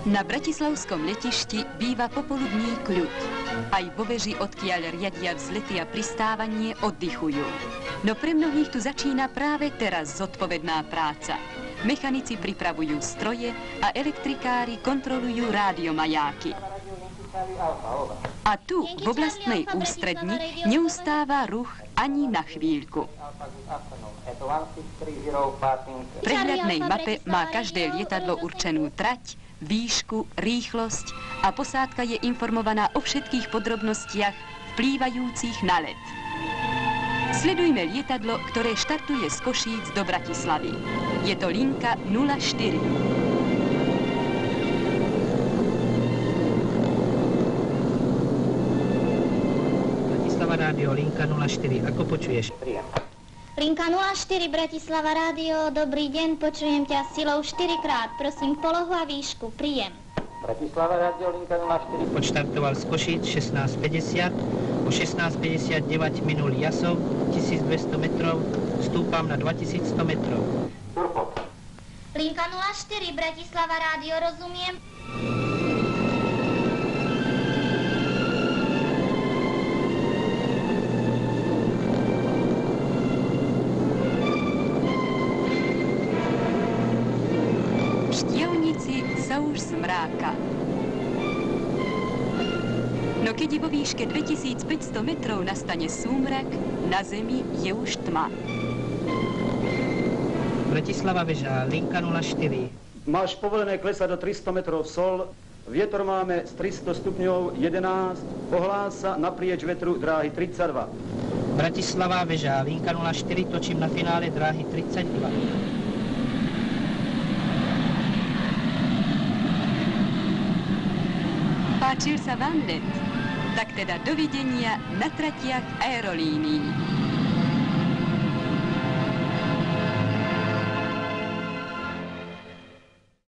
Na bratislavskom letišti býva popoludní kľud. Aj vo veži, odkiaľ riadia vzlety a pristávanie, oddychujú. No pre mnohých tu začína práve teraz zodpovedná práca. Mechanici pripravujú stroje a elektrikári kontrolujú rádiomajáky. A tu, v oblastnej ústredni, neustáva ruch ani na chvíľku. V prehľadnej mape má každé lietadlo určenú trať, výšku, rýchlosť a posádka je informovaná o všetkých podrobnostiach vplývajúcich na let. Sledujme lietadlo, ktoré štartuje z Košíc do Bratislavy. Je to linka 04. Bratislava rádio, linka 04. Ako počuješ? Linka 04, Bratislava rádio, dobrý deň, počujem ťa silou 4-krát. Prosím, polohu a výšku, príjem. Bratislava rádio, linka 04. Odštartoval z Košíc 16:50, o 16:59 minul Jasov, 1200 metrov, stúpam na 2100 metrov. Linka 04, Bratislava rádio, rozumiem. Štiavnici sa už zmráka. No keď vo výške 2500 metrov nastane súmrak, na zemi je už tma. Bratislava väža, linka 04. Máš povolené klesať do 300 metrov sol, vietor máme z 300 stupňov 11, pohlása naprieč vetru dráhy 32. Bratislava väža, linka 04, točím na finále dráhy 32. Páčil sa vám let? Tak teda dovidenia na tratiach aerolínií.